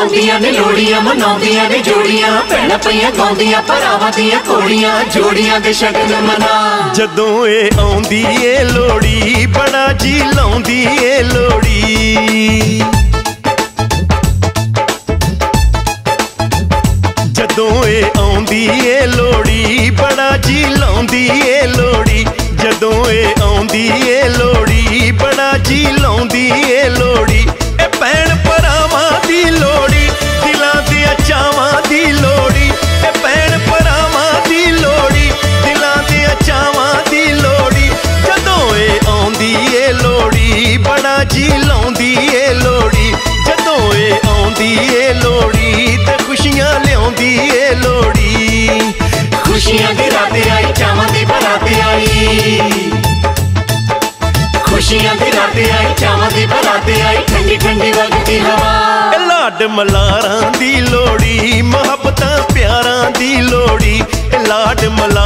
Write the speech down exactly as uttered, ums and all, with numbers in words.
ਆਉਂਦੀਆਂ ਨੇ ਲੋੜੀਆਂ ਮਨਾਉਂਦੀਆਂ ਨੇ ਜੋੜੀਆਂ ਭੈਣਾਂ ਪਈਆਂ ਗਾਉਂਦੀਆਂ ਭਰਾਵਾਂ ਦੀਆਂ ਘੋੜੀਆਂ ਜੋੜੀਆਂ ਦੇ ਸ਼ਗਨ ਮਨਾ। ਜਦੋਂ ਇਹ ਆਉਂਦੀ ਏ ਲੋੜੀ ਬੜਾ ਜੀ ਲਾਉਂਦੀ ਏ ਲੋੜੀ। ਜਦੋਂ ਇਹ ਆਉਂਦੀ ਏ ਲੋੜੀ ਬੜਾ ਜੀ ਲਾਉਂਦੀ ਏ ਲੋੜੀ। ਜਦੋਂ ਇਹ ਆਉਂਦੀ ਏ ਲੋੜੀ ਬੜਾ ਜੀ ਲਾਉਂਦੀ ਏ ਲੋੜੀ। ਇਹ ਭੈਣ ਭਰਾਵਾਂ ਦੀ ਲੋੜੀ ਦਿਲਾਂ ਦੀਆਂ ਚਾਵਾਂ ਦੀ ਲੋੜੀ। ਇਹ ਭੈਣ ਭਰਾਵਾਂ ਦੀ ਲੋੜੀ ਦਿਲਾਂ ਦੀਆਂ ਚਾਵਾਂ ਦੀ ਲੋੜੀ। ਜਦੋਂ ਇਹ ਆਉਂਦੀ ਏ ਲੋੜੀ ਬੜਾ ਜੀ ਲਾਉਂਦੀ ਏ ਲੋੜੀ। ਜਦੋਂ ਇਹ ਆਉਂਦੀ ਏ ਲੋੜੀ ਤੇ ਖੁਸ਼ੀਆਂ ਲਿਆਉਂਦੀ ਏ ਲੋੜੀ। ਖੁਸ਼ੀਆਂ ਦੀ ਰਾਤ ਆਈ ਚਾਵਾਂ ਦੀ ਬਰਾਤ ਆਈ। ਖੁਸ਼ੀਆਂ ਦੀ ਰਾਤ ਆਈ ਚਾਵਾਂ ਦੀ ਬਰਾਤ ਆਈ ਠੰਡੀ ਠੰਡੀ ਵਗਦੀ ਹਵਾ। ਲਾਡ ਮਲਾਰਾਂ ਦੀ ਲੋੜੀ ਮੁਹੱਬਤਾਂ ਪਿਆਰਾਂ ਦੀ ਲੋੜੀ। ਲਾਡ ਮਲਾ